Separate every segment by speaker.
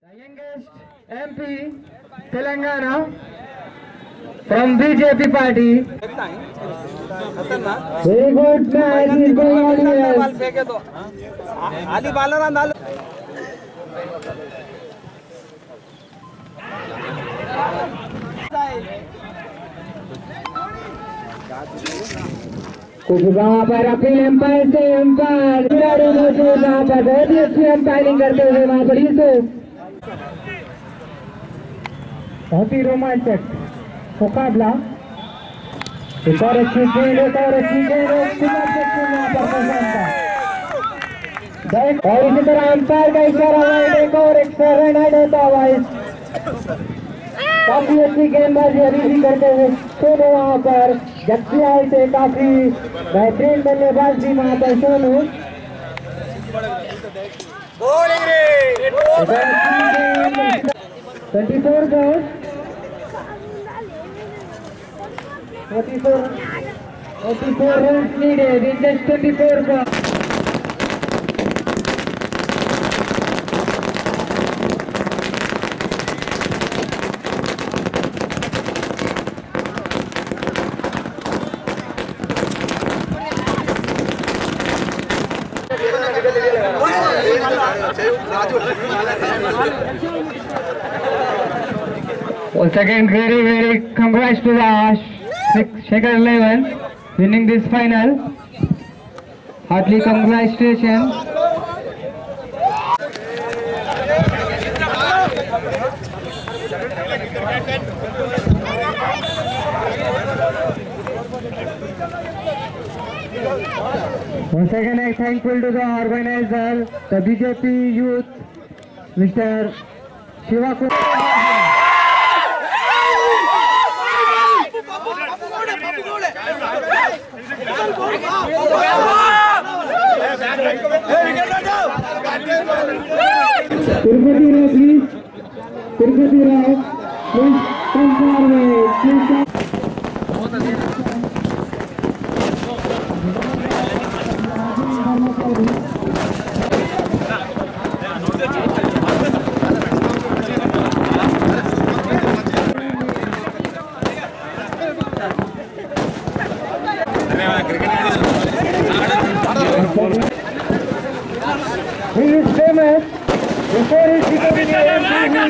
Speaker 1: The youngest MP Telangana from BJP party. Very good match is going on here. कुछ वहाँ पर appeal empire से empire खिलाड़ियों को वहाँ पर बहुत ही अच्छी एम्पायरिंग करते हुए वहाँ पर इसे बहुत ही रोमांचक मुकाबला। एक और अच्छी गेंद और इसी तरह एम्पायर का इशारा हुआ एक और एक्स्ट्रा रन ऐड होता हुआ। काफी अच्छी गेंदबाजी अभी भी करते हुए सोनू वहाँ पर जबकि आए थे काफी बेहतरीन बल्लेबाज भी वहाँ पर Sonu 24 goals 44 runs needed in just 24 balls. Once again, very congrats to the Shekhar 11 winning this final. Heartily congratulations. Once again, I thankful to the organizer, the BJP youth, Mr. Shiva Kumar. Tirupati Rao, please. Tirupati Rao, please come forward. Please come. He is famous before he becoming an MP.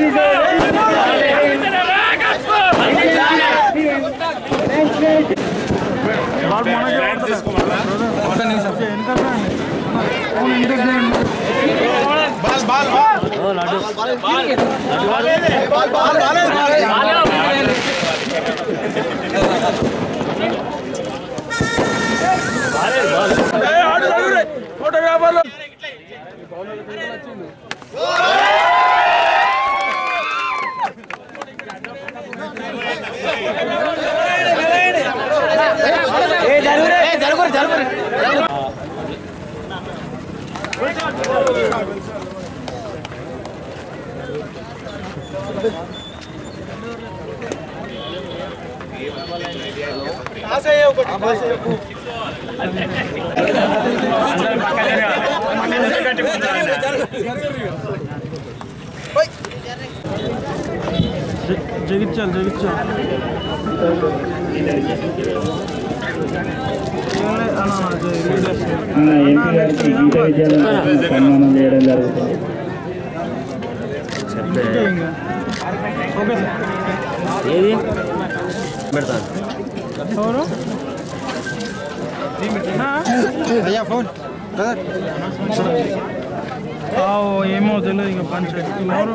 Speaker 2: जगिच्चल
Speaker 1: సన్మానం చేయడం జరుగుతుంది.
Speaker 3: ఏది పెడతాను
Speaker 2: ఏమో తెలియదు ఇంకా పంచాయతీ ఎవరు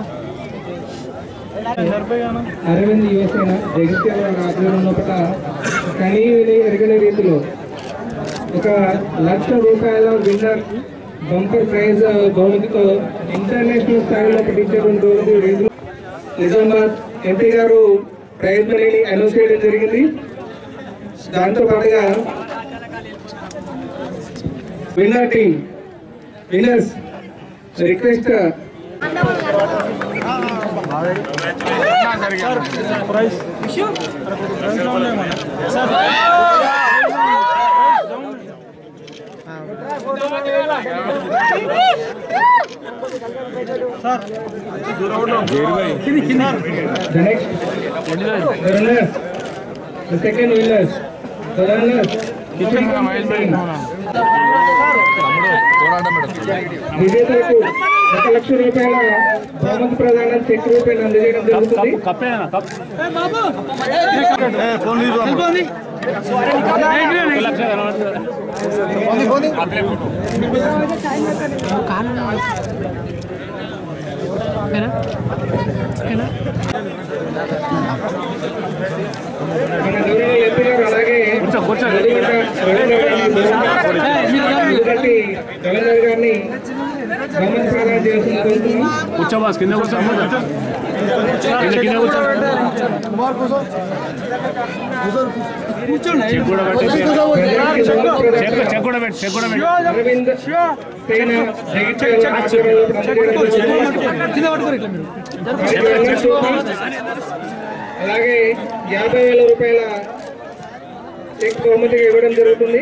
Speaker 1: అరవింద్ యువసేన జగిత్యాల ఆధ్వర్యంలో కనీ ఎరగని రీతిలో 1,00,000 రూపాయల విన్నర్ బంపర్ ప్రైజ్ బహుమతితో ఇంటర్నేషనల్ స్థాయిలో ప్రకటించేటువంటి రోజు నిజామాబాద్ ఎంపీ గారు ప్రైజ్ మనీని అనౌన్స్ చేయడం జరిగింది. దాంతో పాటుగా winner team winners request
Speaker 2: prize
Speaker 1: The next, the runners, the second winners, the runners. విజేతలకు 1 లక్ష రూపాయల బహుమతి ప్రదానం చెక్ రూపాయలు అందజేయడం జరుగుతుంది. మన గౌరవ ఎంపీ గారు అలాగే రవీంద్ర గారిని బహుమతి ప్రదానం చేస్తున్న అరవింద్ సేన అలాగే 50,000 రూపాయల చెక్ బహుమతిగా ఇవ్వడం జరుగుతుంది.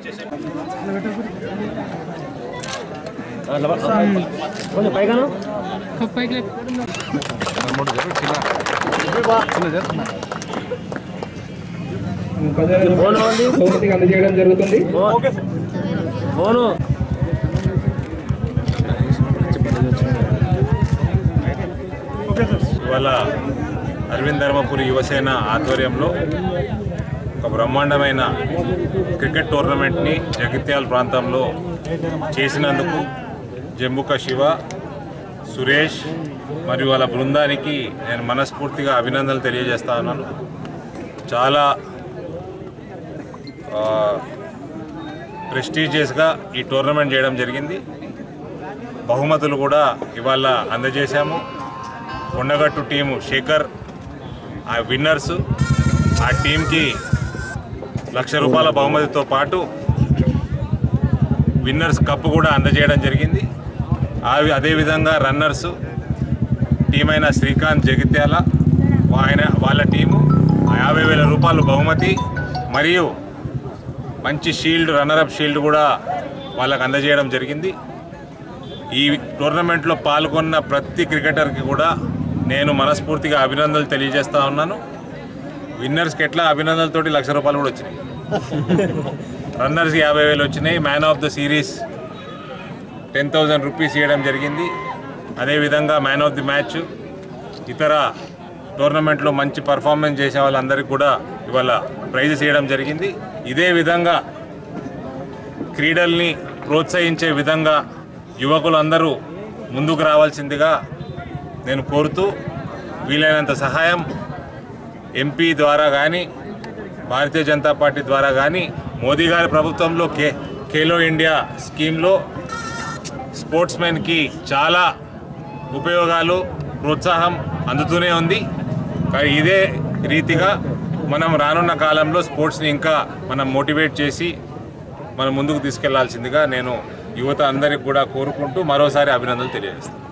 Speaker 1: బహుమతిగా అందజేయడం జరుగుతుంది.
Speaker 4: ఇవాళ అరవింద్ ధర్మపురి యువసేన ఆధ్వర్యంలో ఒక బ్రహ్మాండమైన క్రికెట్ టోర్నమెంట్ని జగిత్యాల ప్రాంతంలో చేసినందుకు జంబుక శివ, సురేష్ మరియు వాళ్ళ బృందానికి నేను మనస్ఫూర్తిగా అభినందనలు తెలియజేస్తా ఉన్నాను. చాలా ప్రెస్టీజియస్గా ఈ టోర్నమెంట్ చేయడం జరిగింది. బహుమతులు కూడా ఇవాళ అందజేశాము. కొండగట్టు టీము శేఖర్ ఆ విన్నర్సు, ఆ టీంకి 1 లక్ష రూపాయల బహుమతితో పాటు విన్నర్స్ కప్పు కూడా అందజేయడం జరిగింది. అదేవిధంగా రన్నర్సు టీం అయిన శ్రీకాంత్ జగిత్యాల వాళ్ళ టీము 50,000 రూపాయలు బహుమతి మరియు మంచి షీల్డ్, రన్నరప్ షీల్డ్ కూడా వాళ్ళకు అందజేయడం జరిగింది. ఈ టోర్నమెంట్లో పాల్గొన్న ప్రతి క్రికెటర్కి కూడా నేను మనస్ఫూర్తిగా అభినందనలు తెలియజేస్తా ఉన్నాను. విన్నర్స్కి ఎట్లా అభినందనలతోటి 1 లక్ష రూపాయలు కూడా వచ్చినాయి. రన్నర్స్కి 50,000 వచ్చినాయి. Man of the series 10,000 rupees ఇవ్వడం జరిగింది. అదేవిధంగా మ్యాన్ ఆఫ్ ది మ్యాచ్, ఇతర టోర్నమెంట్లో మంచి పర్ఫార్మెన్స్ చేసే వాళ్ళందరికీ కూడా ఇవాళ ప్రైజెస్ ఇవ్వడం జరిగింది. ఇదే విధంగా క్రీడల్ని ప్రోత్సహించే విధంగా యువకులందరూ ముందుకు రావాల్సిందిగా నేను కోరుతూ, వీలైనంత సహాయం ఎంపీ ద్వారా కానీ భారతీయ జనతా పార్టీ ద్వారా కానీ మోదీ గారి ప్రభుత్వంలో ఖేలో ఇండియా స్కీమ్లో స్పోర్ట్స్మెన్కి చాలా ఉపయోగాలు, ప్రోత్సాహం అందుతూనే ఉంది. కానీ ఇదే రీతిగా మనం రానున్న కాలంలో స్పోర్ట్స్ని ఇంకా మనం మోటివేట్ చేసి మనం ముందుకు తీసుకెళ్లాల్సిందిగా నేను యువత అందరికి కూడా కోరుకుంటూ మరోసారి అభినందనలు తెలియజేస్తాను.